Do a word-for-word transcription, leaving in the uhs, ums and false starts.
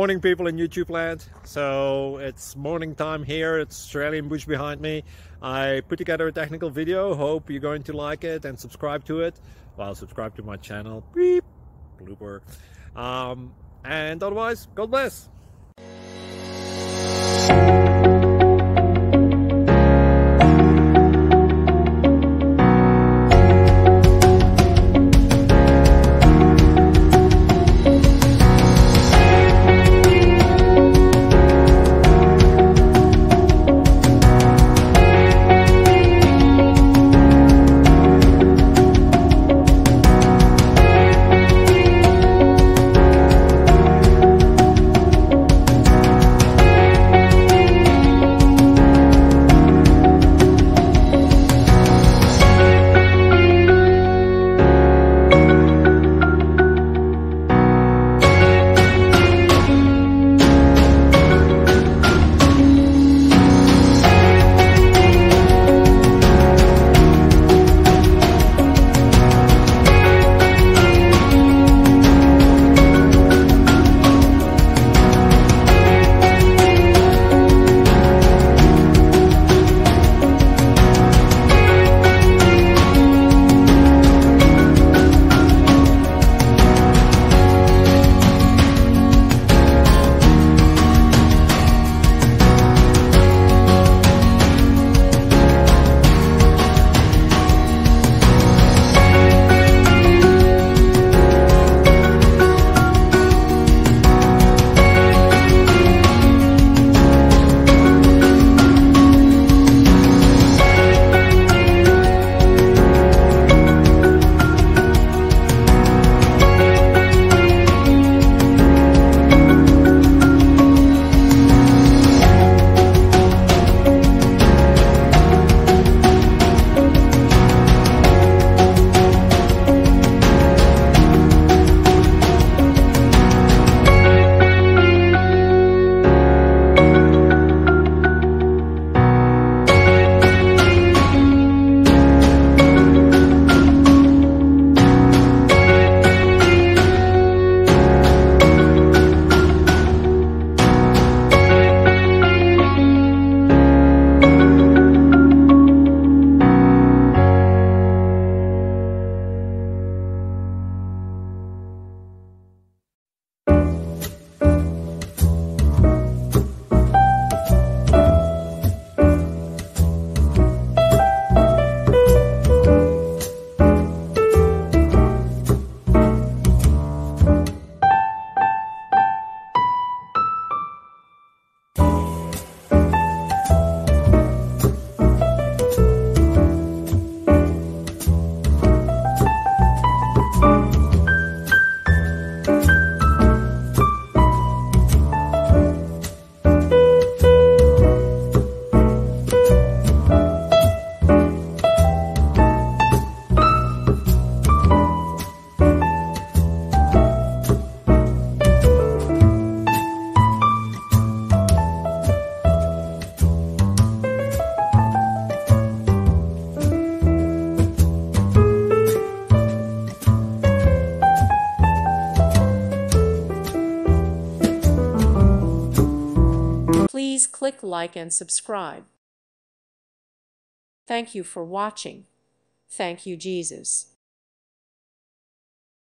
Morning, people in YouTube land. So it's morning time here. It's Australian bush behind me. I put together a technical video. Hope you're going to like it and subscribe to it. Well, subscribe to my channel. Beep. Blooper. Um, and otherwise, God bless. Please click like and subscribe. Thank you for watching. Thank you, Jesus.